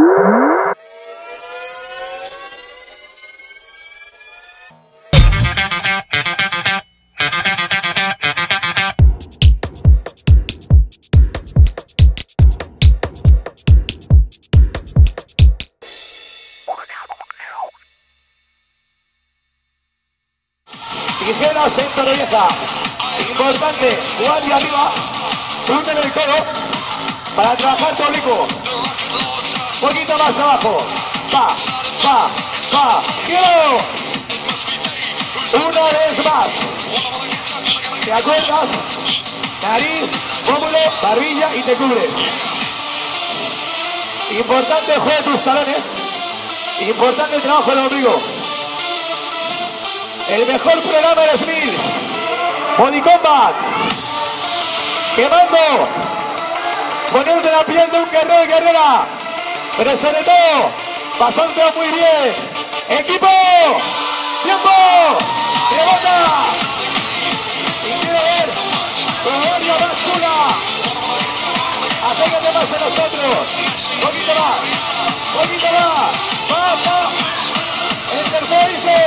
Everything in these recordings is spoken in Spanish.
Ligera, centro de vieja. Importante, guardia arriba. Suben el codo para trabajar tu oblicuo. Un poquito más abajo. Va. Giro. Una vez más. ¿Te acuerdas? Nariz, pómulo, barbilla y te cubres. Importante el juego de tus talones. Importante el trabajo del ombligo. El mejor programa de los mil. Body Combat. Quemando. Poniendo la piel de un guerrero y guerrera. Pero sobre todo, pasándolo muy bien. Equipo. Tiempo. Rebota. Y quiero ver Proverbio Báscula. Acércate más a nosotros. Poquito más. Va. El tercer dice.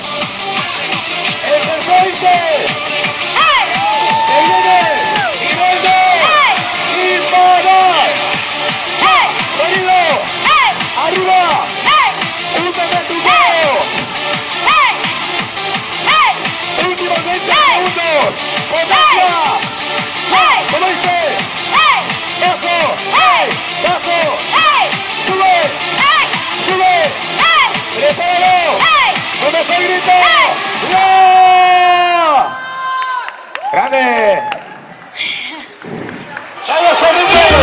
¡Grande! ¡Vamos a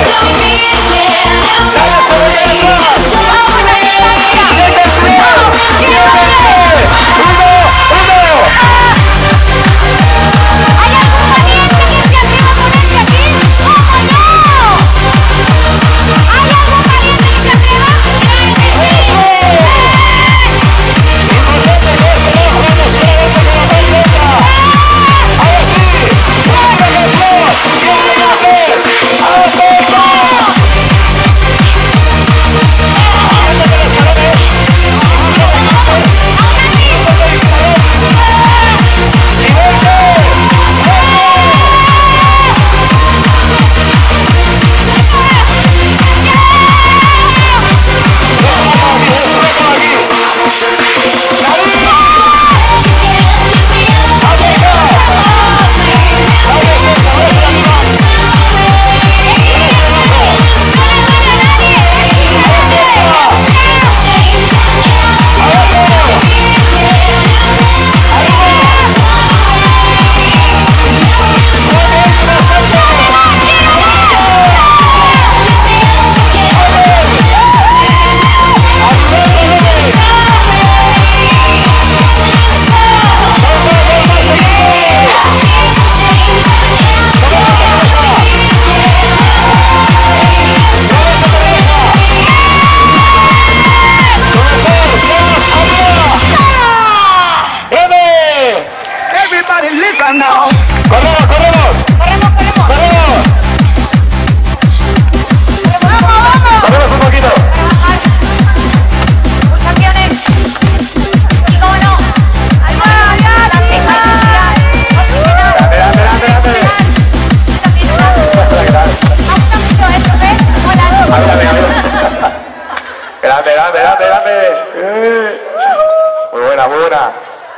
buena.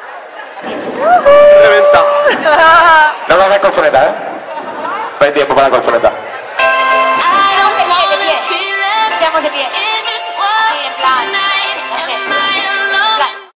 Reventa. No me hagas colchoneta, ¿eh? No hay tiempo para la colchoneta. Seamos de pie. Seamos de pie. Sí, en plan.